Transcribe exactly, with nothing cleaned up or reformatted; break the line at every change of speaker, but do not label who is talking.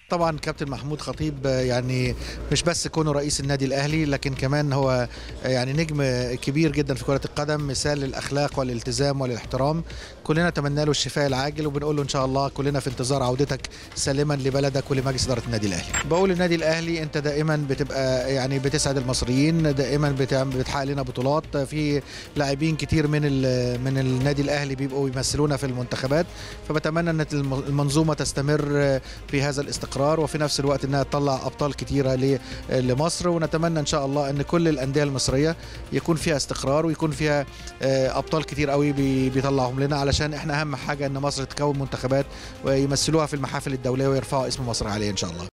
طبعا كابتن محمود خطيب يعني مش بس كونه رئيس النادي الاهلي، لكن كمان هو يعني نجم كبير جدا في كرة القدم، مثال للاخلاق والالتزام والاحترام. كلنا نتمنى له الشفاء العاجل، وبنقول له ان شاء الله كلنا في انتظار عودتك سالما لبلدك ولمجلس اداره النادي الاهلي. بقول النادي الاهلي انت دائما بتبقى يعني بتسعد المصريين، دائما بتحقق لنا بطولات، في لاعبين كتير من من النادي الاهلي بيبقوا يمثلونا في المنتخبات، فبتمنى ان المنظومه تستمر في هذا الاستقرار، وفي نفس الوقت انها تطلع ابطال كتيره لمصر. ونتمنى ان شاء الله ان كل الانديه المصريه يكون فيها استقرار، ويكون فيها ابطال كتير قوي بيطلعهم لنا، علشان احنا اهم حاجه ان مصر تكون منتخبات ويمثلوها في المحافل الدوليه ويرفعوا اسم مصر عليه ان شاء الله.